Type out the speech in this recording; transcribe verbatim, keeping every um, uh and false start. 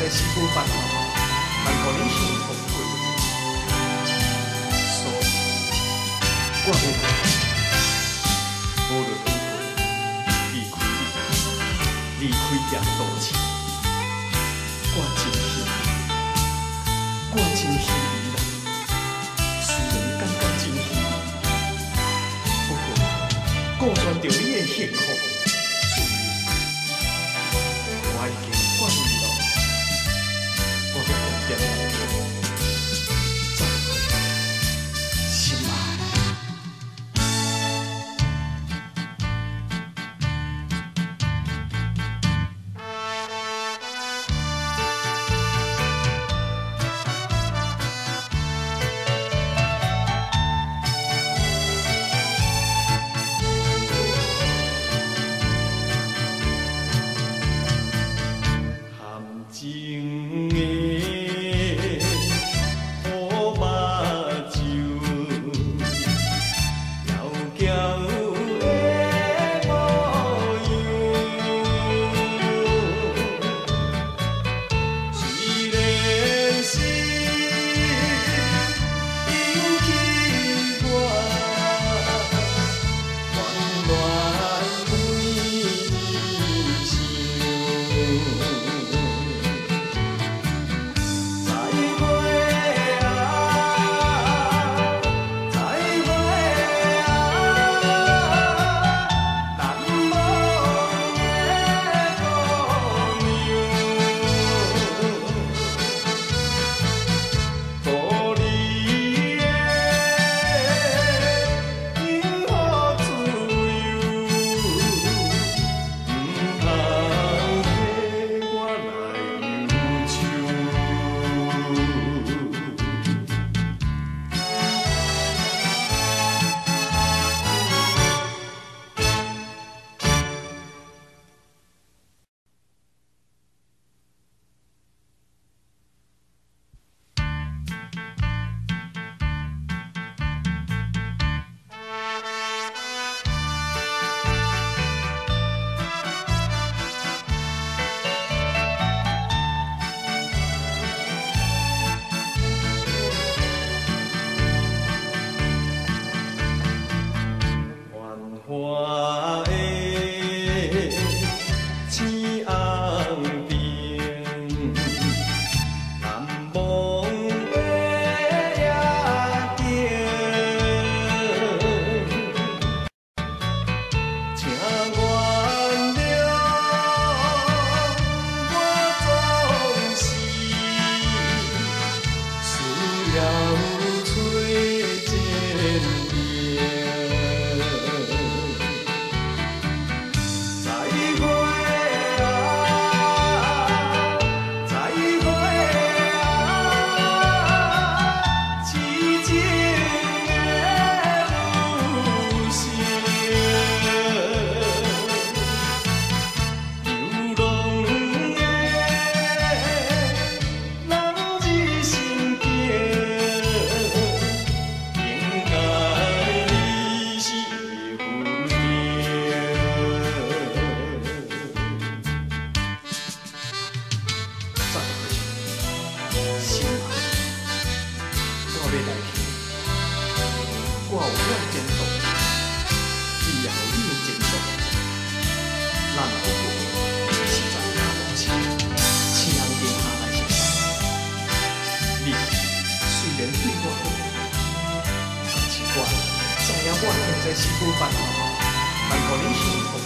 在四顾八方，通互你幸福过日子。所以，我要来，我就拄好离开你，离开夜都市。我真幸运，我真幸运啦。虽然感觉真幸运，不过顾全着你的幸福。 我已经决定了，我要用点再会，心爱。情的乌目睭，娇娇的模样，虽然是引起我温暖回想。 花的青红灯，南望的夜景，请原谅我总是需要找前缘。 我要来去，我有我的前途，你也有你的前途。咱两个是在大路上，请人行下来熟识。你虽然对我好，但是我知影我现在是苦烦，通互你幸福。